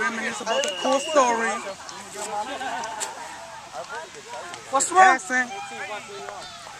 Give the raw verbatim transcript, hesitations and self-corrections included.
reminisce about the cool story. What's wrong? Accent.